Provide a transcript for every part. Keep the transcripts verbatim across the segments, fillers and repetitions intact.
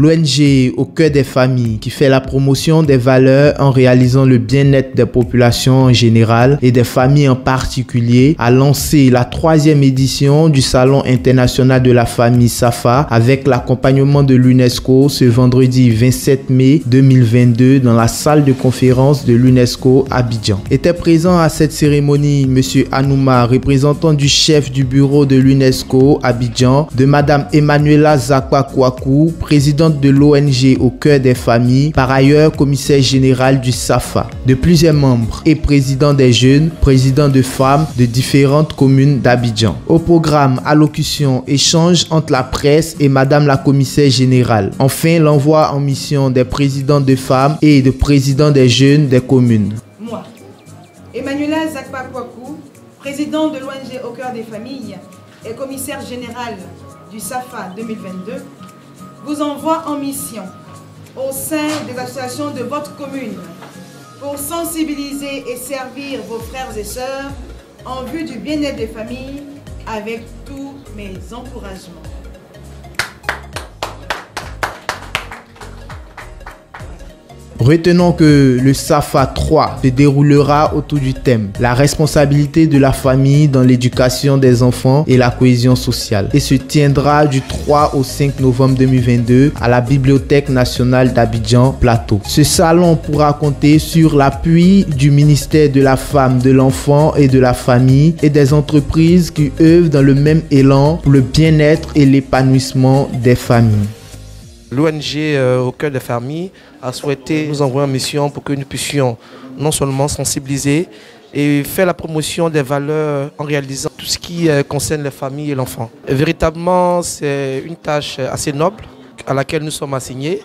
l'O N G au cœur des familles qui fait la promotion des valeurs en réalisant le bien-être des populations en général et des familles en particulier, a lancé la troisième édition du Salon international de la famille SAFA avec l'accompagnement de l'UNESCO ce vendredi vingt-sept mai deux mille vingt-deux dans la salle de conférence de l'UNESCO à Abidjan. Était présent à cette cérémonie M. Anouma, représentant du chef du bureau de l'UNESCO à Abidjan, de Mme Emmanuela Zakwa-Kouakou, présidente de l'O N G au cœur des familles, par ailleurs commissaire général du SAFA, de plusieurs membres et présidents des jeunes, présidents de femmes de différentes communes d'Abidjan. Au programme, allocution, échange entre la presse et Madame la commissaire générale. Enfin, l'envoi en mission des présidents de femmes et de présidents des jeunes des communes. Moi, Emmanuela Zakwa-Kouakou, président de l'O N G au cœur des familles et commissaire général du SAFA deux mille vingt-deux, vous envoie en mission au sein des associations de votre commune pour sensibiliser et servir vos frères et sœurs en vue du bien-être des familles avec tous mes encouragements. Retenons que le SAFA trois se déroulera autour du thème « La responsabilité de la famille dans l'éducation des enfants et la cohésion sociale » et se tiendra du trois au cinq novembre deux mille vingt-deux à la Bibliothèque nationale d'Abidjan Plateau. Ce salon pourra compter sur l'appui du ministère de la Femme, de l'Enfant et de la Famille et des entreprises qui œuvrent dans le même élan pour le bien-être et l'épanouissement des familles. L'O N G euh, au cœur des familles a souhaité nous envoyer en mission pour que nous puissions non seulement sensibiliser et faire la promotion des valeurs en réalisant tout ce qui euh, concerne les familles et l'enfant. Véritablement, c'est une tâche assez noble à laquelle nous sommes assignés.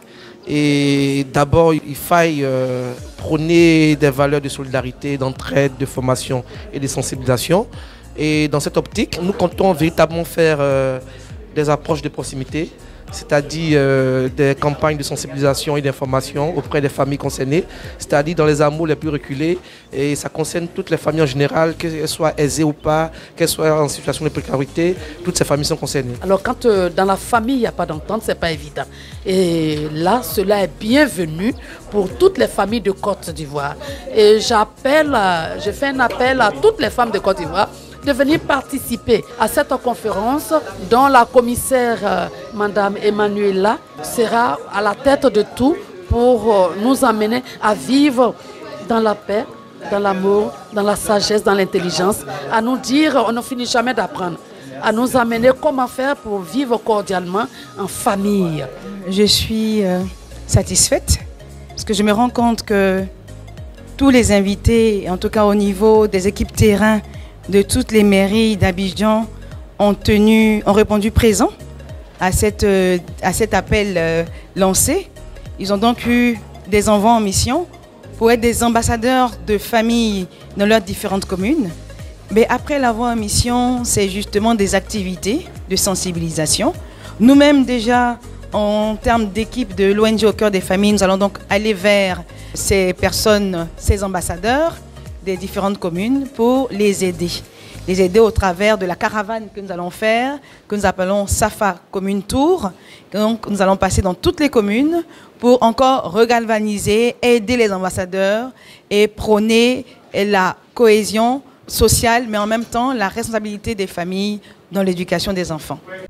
Et d'abord, il faille euh, prôner des valeurs de solidarité, d'entraide, de formation et de sensibilisation. Et dans cette optique, nous comptons véritablement faire euh, des approches de proximité, c'est-à-dire euh, des campagnes de sensibilisation et d'information auprès des familles concernées, c'est-à-dire dans les hameaux les plus reculés, et ça concerne toutes les familles en général, qu'elles soient aisées ou pas, qu'elles soient en situation de précarité, toutes ces familles sont concernées. Alors quand euh, dans la famille il n'y a pas d'entente, c'est pas évident. Et là, cela est bienvenu pour toutes les familles de Côte d'Ivoire. Et j'appelle, je fais un appel à toutes les femmes de Côte d'Ivoire de venir participer à cette conférence dont la commissaire euh, Madame Emmanuela sera à la tête de tout pour euh, nous amener à vivre dans la paix, dans l'amour, dans la sagesse, dans l'intelligence, à nous dire, on ne finit jamais d'apprendre, à nous amener comment faire pour vivre cordialement en famille. Je suis euh, satisfaite parce que je me rends compte que tous les invités, en tout cas au niveau des équipes terrain, de toutes les mairies d'Abidjan ont tenu, ont répondu présent à, cette, euh, à cet appel euh, lancé. Ils ont donc eu des envois en mission pour être des ambassadeurs de familles dans leurs différentes communes. Mais après l'envoi en mission, c'est justement des activités de sensibilisation. Nous-mêmes déjà, en termes d'équipe de l'O N G au cœur des familles, nous allons donc aller vers ces personnes, ces ambassadeurs des différentes communes pour les aider. Les aider au travers de la caravane que nous allons faire, que nous appelons SAFA Commune Tour. Donc nous allons passer dans toutes les communes pour encore regalvaniser, aider les ambassadeurs et prôner la cohésion sociale, mais en même temps la responsabilité des familles dans l'éducation des enfants.